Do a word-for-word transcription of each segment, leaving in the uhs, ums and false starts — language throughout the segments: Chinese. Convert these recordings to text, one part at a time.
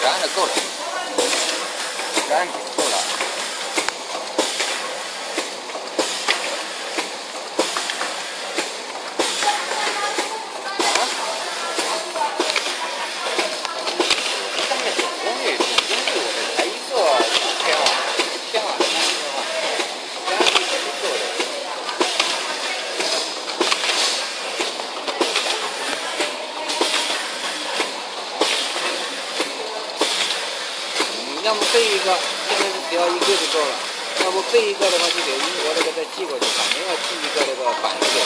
安的够了，十安够了。要么备一个，现在是只要一个就够了。要不备一个的话，就给英国那个再寄过去，反正要寄一个那个板子。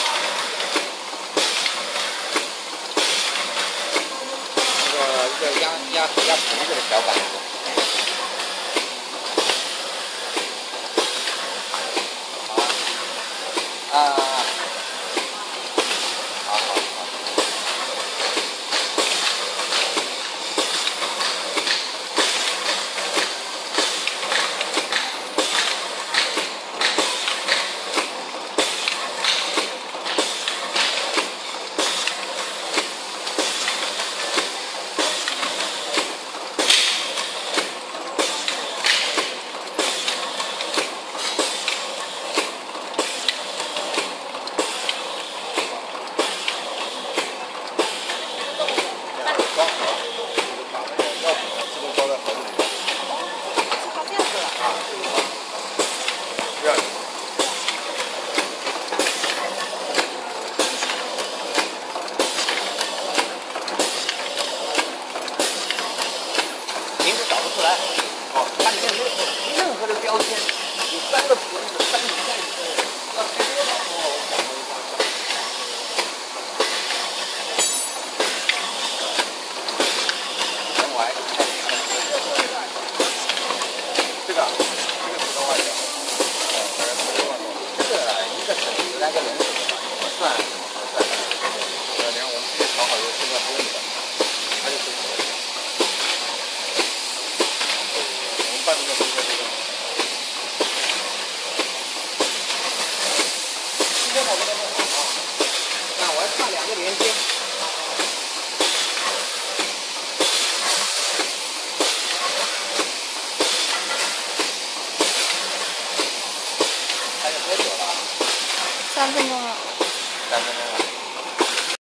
那个一个压压压棚子的小板子。好啊。啊。好好好。名字找不出来，哦，它里面没有任何的标签，有三个瓶子，三个袋子，要开多少？哦，我想过一下，等我还是开一下。这个，这个十多万的，哦，大概十多万多。这个一个省十来个人手的嘛，怎么算？怎么算？呃，然后我们自己炒好以后，现在不用的，它就可以。半个钟头这个。今天我给他弄好啊，那我要差两个连接。还有多久了？ 三分钟了。 三分钟了。